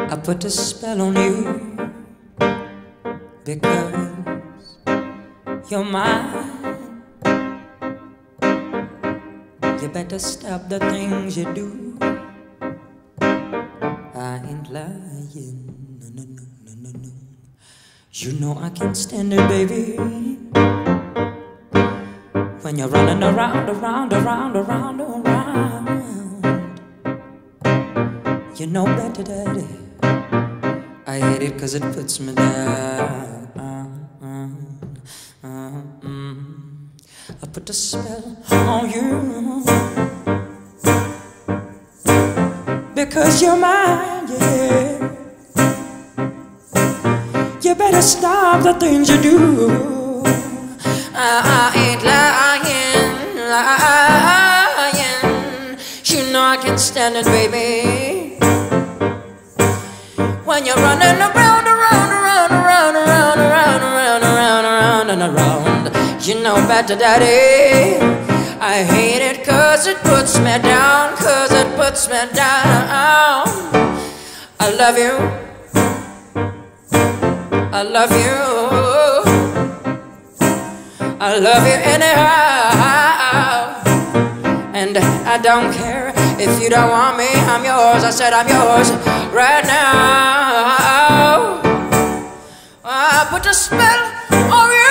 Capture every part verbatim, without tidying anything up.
I put a spell on you because you're mine. You better stop the things you do. I ain't lying, no, no, no, no, no, no. You know I can't stand it, baby, when you're running around, around, around, around, around. You know better, daddy. I hate it cause it puts me down. uh, uh, uh, mm. I put a spell on you because you're mine, yeah. You better stop the things you do. I, I ain't lying, lying. You know I can't stand it, baby, when you're running around, around, around, around, around, around, around, around, around and around. You know better, daddy. I hate it cause it puts me down, cause it puts me down. I love you, I love you, I love you anyhow. And I don't care if you don't want me, I'm yours. I said I'm yours right now. I put a spell on you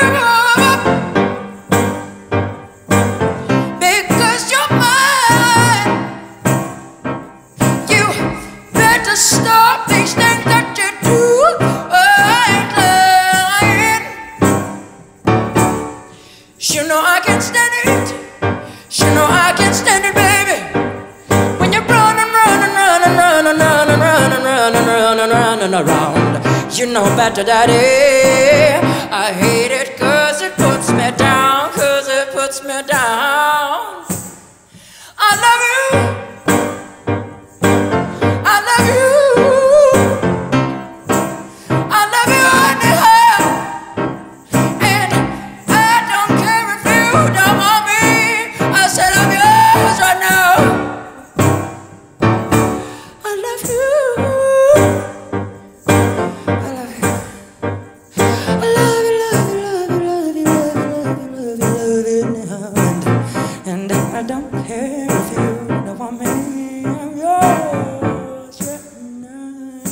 because you're mine. You better stop these things that you do. I ain't lying. You know I can't stand it. You know I can't stand it, baby, when you're running, running, running, running, running, running, running, running, running around. You know better, daddy. I hate it cause it puts me down, cause it puts me down. I love you, I love you, I love you anyhow. And I don't care if you don't want me, I said I'm yours right now. I love you, I love you, I love you, love you, love you, love you, love you, love you, love you, love you now. And, and I don't care if you don't want me, I'm yours right now.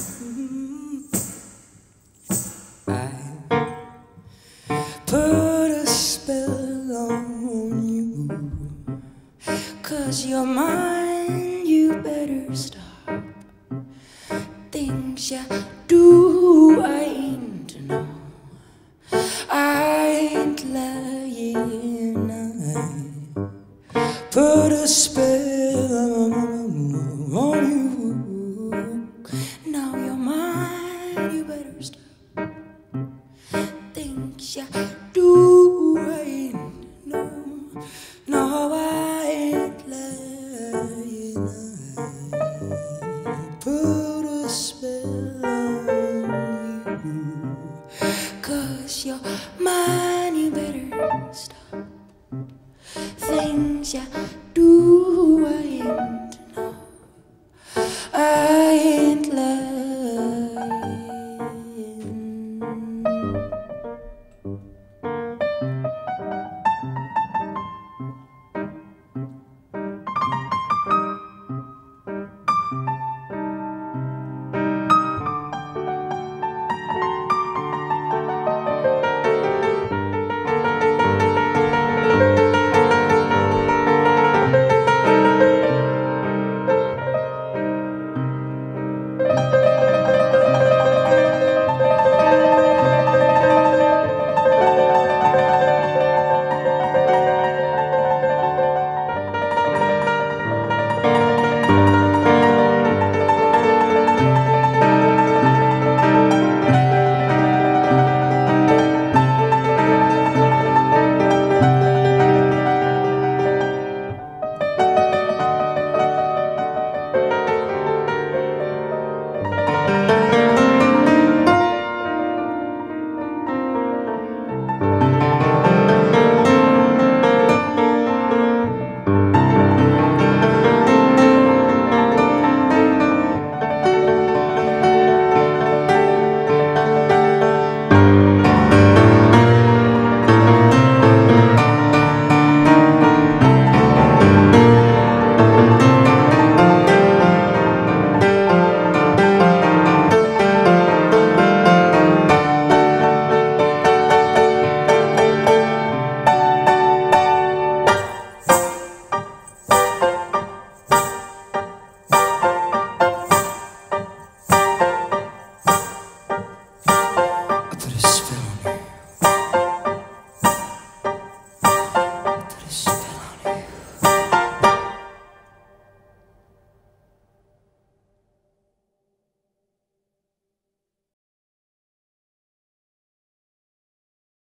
I put a spell on you cause you're mine. You better stop things you do. I